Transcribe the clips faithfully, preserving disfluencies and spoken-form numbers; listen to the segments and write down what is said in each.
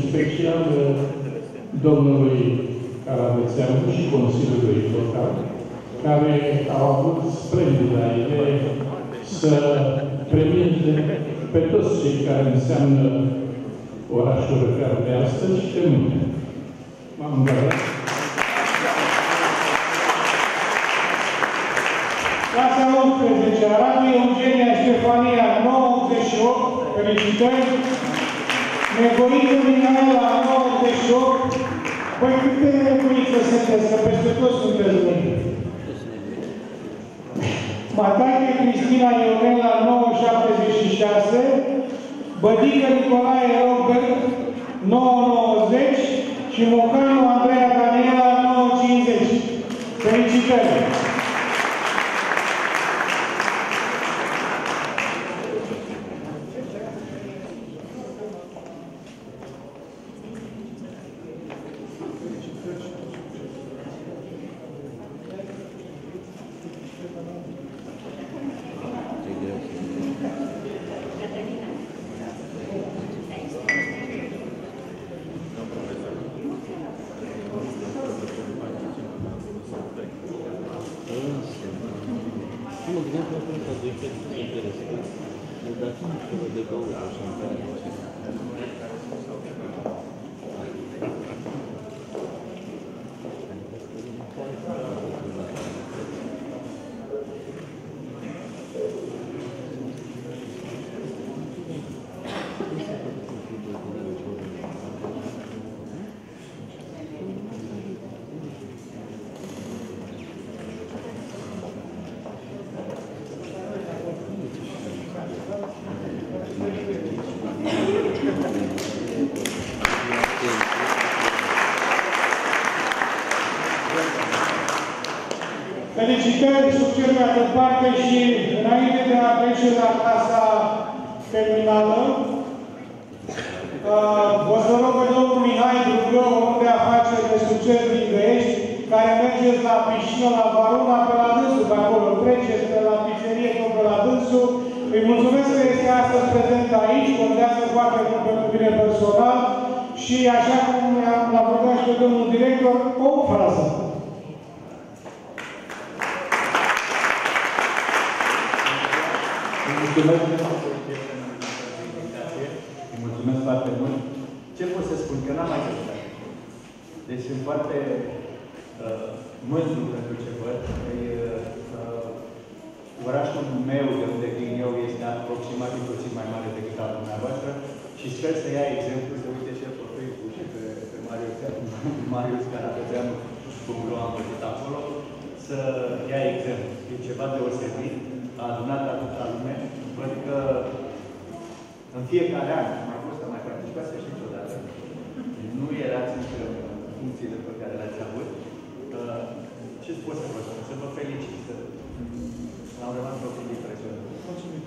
special domnului Caravețeanu și Consiliului Local, care au avut splendida idee să premieze pe toți cei care înseamnă orașul Răcar de astăzi și de mâine. M-am îngărat. Clasa unsprezece, Radu Eugenia Ștefania, nouăzeci și opt, felicitări. Negoiță Mihaela, nouăzeci și opt. Păi câte negoiță sunteți, că peste toți sunteți buni. Matache Cristina Ionela, nouă șaptezeci și șase. Bădică Nicolae Robert, nouă nouăzeci. Și Mocanu Andreea Daniela, nouă cincizeci. Felicitări! Felicitări, succes mai departe și înainte de a trece la clasa terminală, uh, o să rog pe domnul Mihai Drugău, om de afaceri de succes din Găiești, care mergeți la piscină, la Varuna, pe la dânsul, pe acolo treceți, pe la pizzerie, tot pe la dânsul. Îi mulțumesc că este astăzi prezent aici, contează foarte mult pentru mine personal și așa cum l-am rugat și pe domnul director, o frază. Mulțumesc pentru invitație. Îi mulțumesc foarte mult. Ce pot să spun? Că n-am mai găsit. Deci sunt foarte uh, mândru pentru ce văd. Uh, orașul meu, de unde vin eu, este aproximativ puțin mai mare decât al dumneavoastră și sper să ia exemplu, să uite și pe Facebook și pe, pe Marius, Marius Caravețeanu, cum l-am văzut acolo, să ia exemplu. E ceva deosebit. A adunat atâta lume, văd că în fiecare an, mai fost să mai participați și niciodată, nu erați încă în funcțiile pe care le-ați avut. Ce pot să vă spun? Să vă felicit, să am rămas profund impresionat. Mulțumim!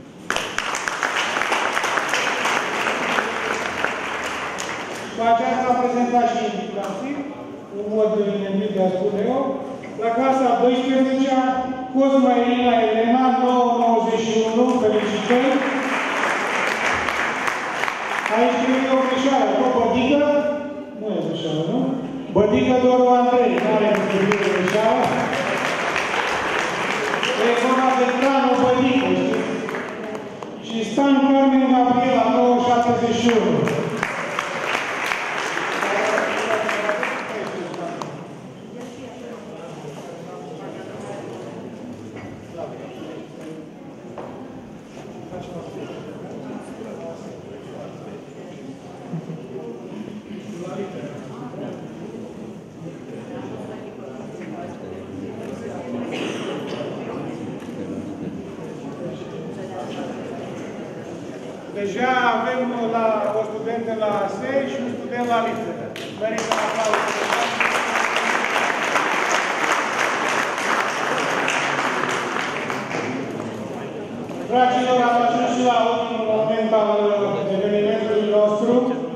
Și pe aceasta am prezentat și indicații, un mod inedit de a spune eu. La clasa a douăsprezecea, Cosma Elina Elena, nouă nouăzeci și unu, felicitări. Aici cred că e o greșeală, tot Bădică? Nu e greșeală, nu? Bădică Doru Andrei, nu are nicio greșeală. E vorba de Tranu Bădică, știți? Și Stan Carmen Gabriela, nouă șaptezeci și unu. Deja avem la, o studentă la A S E și un student la listă. Merită un aplauz. Dragilor, am ajuns și la ultimul moment al evenimentului nostru.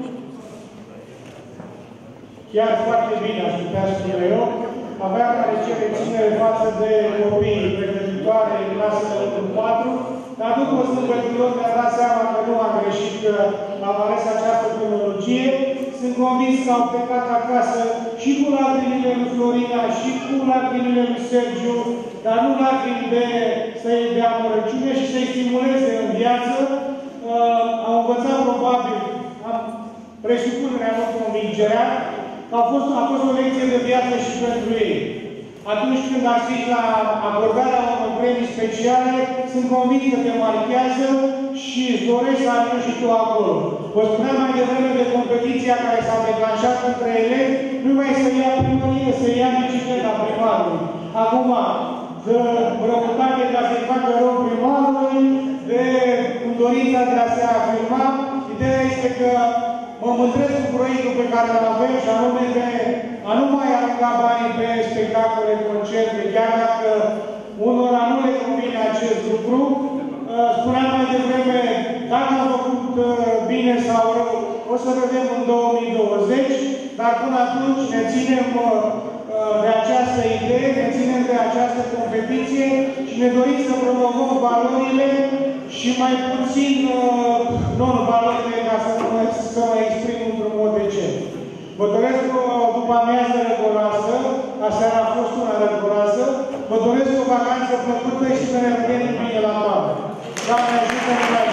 Chiar foarte bine, aș putea spune eu. Avea care cere ținere față de copiii pregătitoare în clasele unu patru. Dar după sâmbătă mi-am dat seama că nu am greșit, că am ales această cronologie. Se sunt convins că au plecat acasă și cu lacrimile lui Florina, și cu lacrimile lui Sergiu, dar nu lacrimi de să-i dea amărăciune și să-i stimuleze în viață. Uh, au învățat probabil, am presupunerea, nu convingerea, că a fost, a fost o lecție de viață și pentru ei. Atunci când asisti la acordarea unor premii speciale, sunt convins că te marchează și îți dorești să ajungi și tu acolo. Vă spuneam mai devreme de competiția care s-a declanșat între elevi, nu mai să ia primărie, să ia bicicleta primarului. Acum, de răutate ca să-i facă rău primarului, de dorința de a se afirma, ideea este că mă mândresc cu proiectul pe care îl avem și anume de a nu mai arunca banii pe spectacole, concerte, chiar dacă unora nu le convine acest lucru. Spuneam mai devreme, dacă am făcut bine sau rău, o să vedem în două mii douăzeci, dar până atunci ne ținem de această idee, ne ținem de această competiție și ne dorim să promovăm valorile și mai puțin non-valorile, ca să mă, să mă exprim într-un mod decent. Vă doresc o după amiază răcoroasă, aseară a fost una răcoroasă, vă doresc o vacanță plăcută și să ne vedem bine la toamnă. Doamne ajută-ne la